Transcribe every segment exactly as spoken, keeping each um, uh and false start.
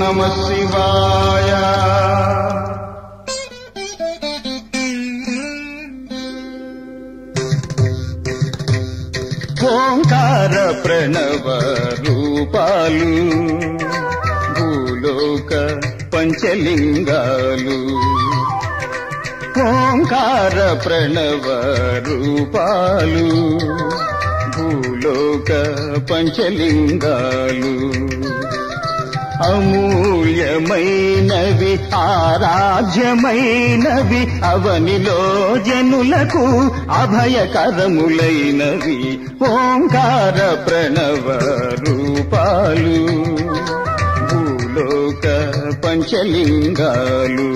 నమః శివాయ. ఓంకార ప్రణవ రూపాలు భూలోక పంచలింగాలు. ఓంకార ప్రణవ రూపాలు భూలోక పంచలింగాలు. అమూల్యమైనవి ఆరాధ్యమైనవి అవనిలో జనులకు అభయకరములైనవి ఓంకార ప్రణవ రూపాలు భూలోక పంచలింగాలు.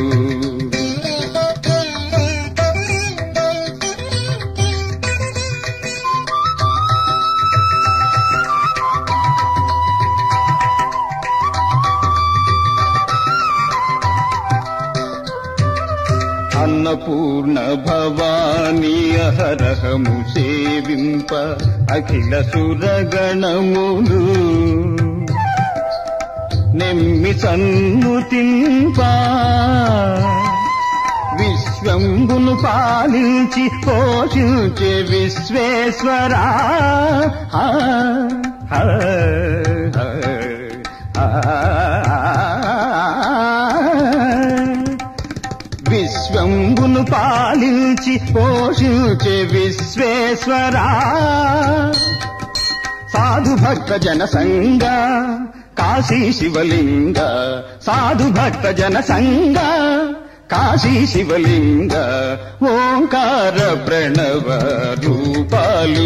అన్నపూర్ణ భవానీ అహరహము సేవింప అఖిల సురగణములు నెమ్మి సన్నుతింప. విశ్వంబును పాలించి పోషించే విశ్వేశ్వరా. విశ్వంబును పాలించి పోషించే విశ్వేశ్వరా. సాధు భక్త జన సంగ కాశీ శివలింగ. సాధు భక్త జన సంగ కాశీ శివలింగ. ఓంకార ప్రణవ రూపాలు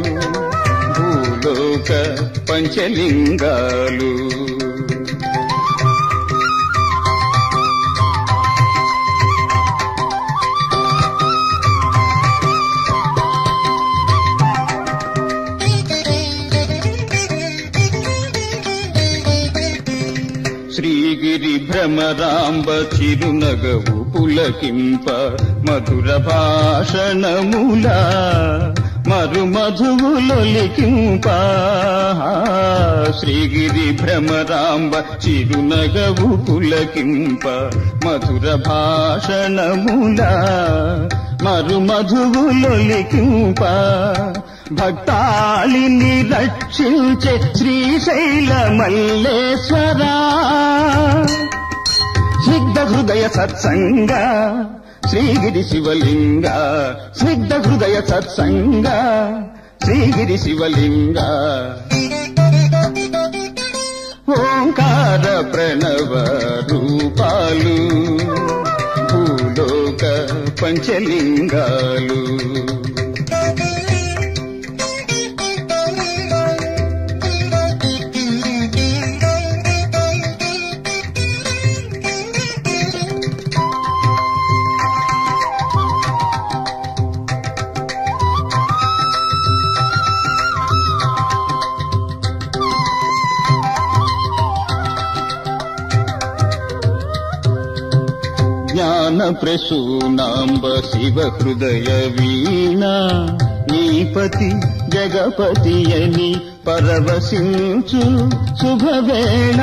భూలోక పంచలింగాలు. శ్రీగిరి భ్రమరాంబ చిరునగవు పులకింప మధుర భాషణముల మరు మధువులొలికింప. శ్రీగిరి భ్రమరాంబ చిరునగవు పులకింప మధుర భాషణముల మరు మధువులొలికింప. భక్తాళిని రక్షించే శ్రీశైల మల్లేశ్వరా. స్నిగ్ధ హృదయ సత్సంగ శ్రీగిరి శివలింగ. స్నిగ్ధ హృదయ సత్సంగ శ్రీగిరి శివలింగ. ఓంకార ప్రణవ రూపాలు భూలోక పంచలింగాలు. జ్ఞాన ప్రసూనాంబ శివ హృదయ వీణా. నీపతి జగపతి అని పరవశించు శుభవేళ.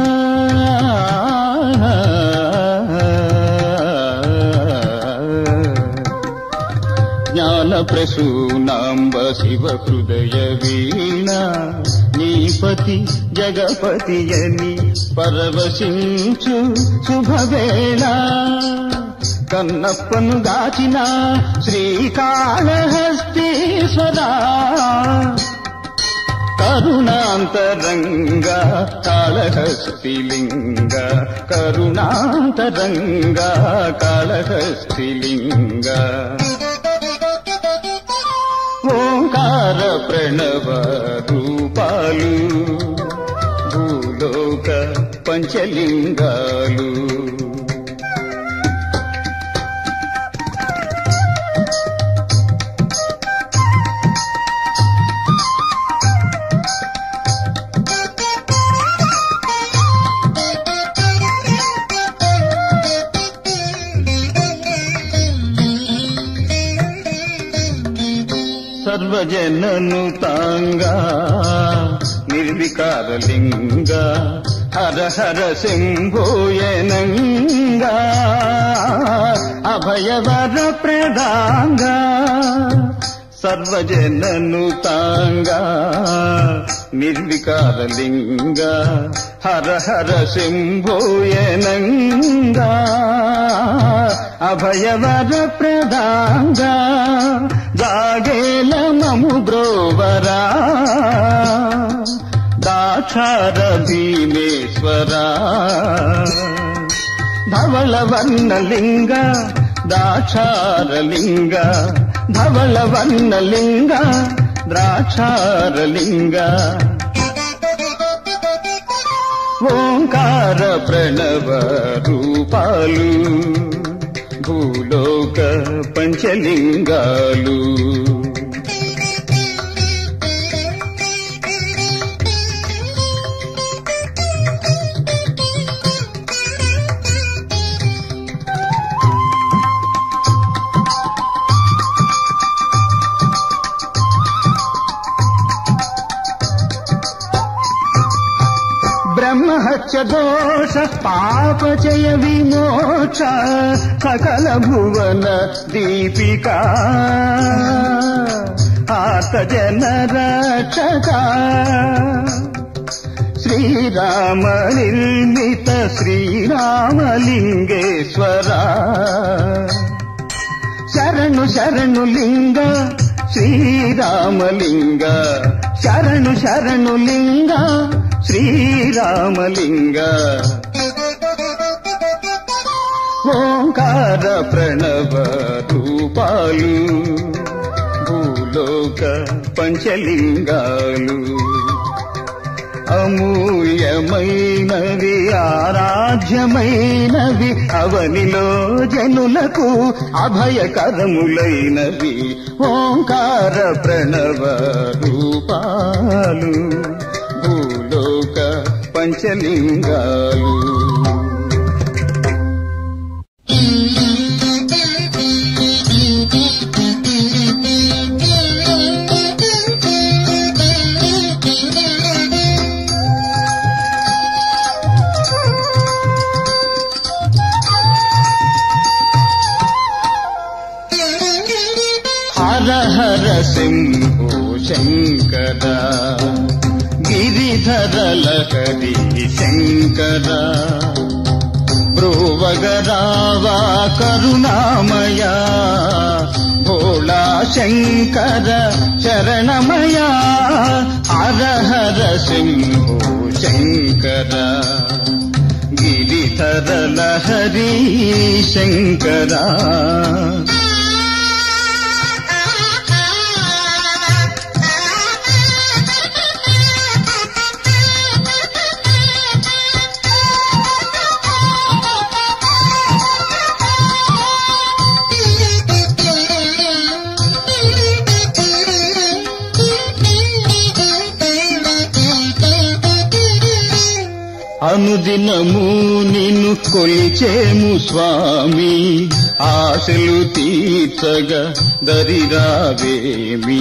జ్ఞాన ప్రసూనాంబ శివ హృదయ వీణా. నీపతి జగపతి అని పరవశించు శుభవేళ. కన్నప్పను దాచిన శ్రీకాళహస్తీశ్వరా. కరుణాంతరంగ కాళహస్తిలింగ. కరుణాంతరంగ కాళహస్తిలింగ. ఓంకార ప్రణవ రూపాలు భూలోక పంచలింగాలు. సర్వజనను తాంగా నిర్వికారలింగ. హర హర శంభోయనంగా అభయవర ప్రదాంగా సర్వజననుతాంగా నిర్వికారలింగ హర హర శంభోయనంగా అభయవర ప్రదాంగా జాగేల మము బ్రోవరా దాక్షార భీమేశ్వరా ధవళవర్ణలింగ ద్రాక్షారలింగ ధవళవర్ణలింగ ద్రాక్షారలింగ ఓంకార ప్రణవ రూపాలు భూలోక పంచలింగాలు బ్రహ్మహత్య దోష పాపచయ విమోక్ష సకల భువన దీపిక ఆర్త జన రక్షక శ్రీరామ నిర్మిత శ్రీరామలింగేశ్వర శరణు శరణు లింగ శ్రీరామలింగ శరణు శరణు లింగ శ్రీరామలింగ ఓంకార ప్రణవ రూపాలు భూలోక పంచలింగాలు అమూల్యమైనవి ఆరాధ్యమైనవి అవనిలో జనులకు అభయకరములైనవి ఓంకార ప్రణవ రూపాలు భూలోక పంచలింగాలు హర హర శంభో శంకర గిరిధర లహరి శంకర బ్రోవగరావా కరుణామయ భోళా శంకర శరణమయ హర హర శంభో శంకర గిరిధర లహరి శంకర అనుదినము నిన్ను కొలిచేము స్వామి ఆశలు తీర్చగా దరిరావేమి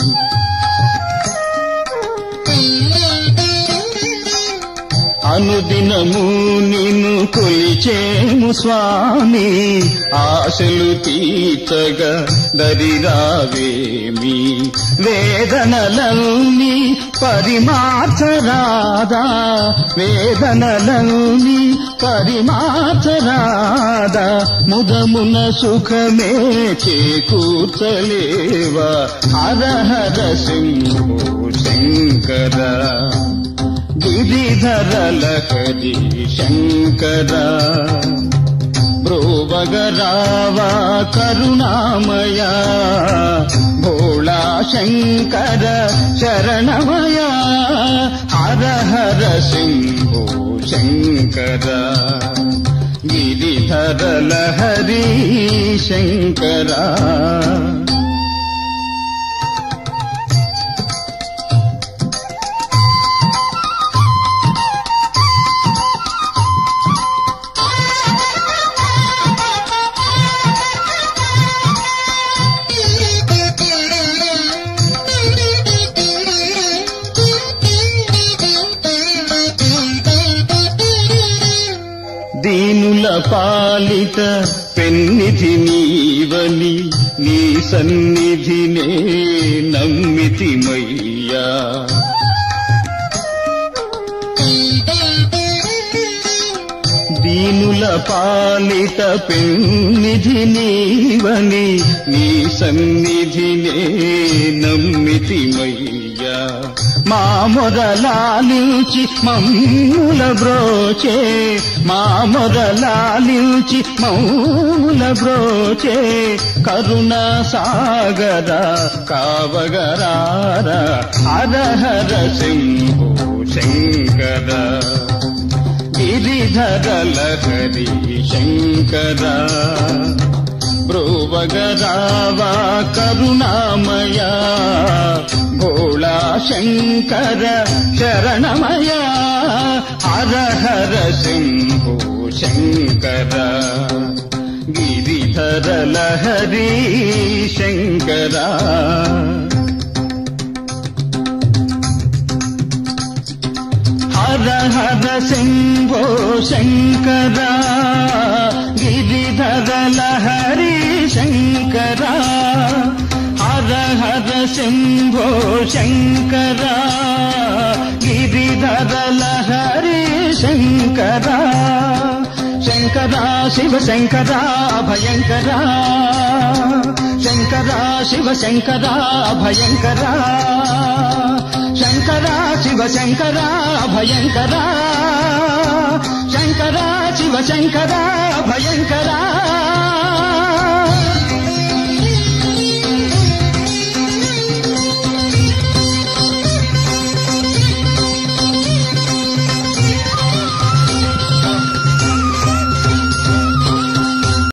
అనుదినము నిన్ను కొలిచేము స్వామి ఆశలు తీర్చగా దరిరావేమి వేదనలన్నీ పరిమార్చరాదా వేదనలన్నీ పరిమార్చరాదా ముదమున సుఖమే చేకూర్చలేవా హర హర శంభో శంకర గిరిధర లహరి శంకర బ్రోవగరావా కరుణామయ భోళా శంకర శరణమయ హర హర శంభో శంకర గిరిధర లహరి శంకర దీనుల పాలిత పెన్నిధి నీవని నీ సన్నిధినే నమ్మితిమయ్యా. దీనుల పాలిత పెన్నిధి నీవని నీ సన్నిధినే నమ్మితిమయ్యా. మా మొదలాలించి మమ్ముల బ్రోచే, మా మొదలాలించి మమ్ముల బ్రోచే కరుణా సాగర కావగరార హరహర శంభో శంకర గిరిధర లహరి శంకర బ్రోవగరావా కరుణామయా భోళా శంకర శరణమయా హర హర శంభో శంకర గిరిధర లహరి శంకర. హర హర శంభో శంకర గిరిధర లహరి శంకర. హర హర శంభో శంకర గిరిధర లహరి శంకర. శంకర శివ శంకర భయంకర, శంకర శివ శంకర భయంకర, శంకర శివ శంకర భయంకర, శంకర శివ శంకర భయంకర.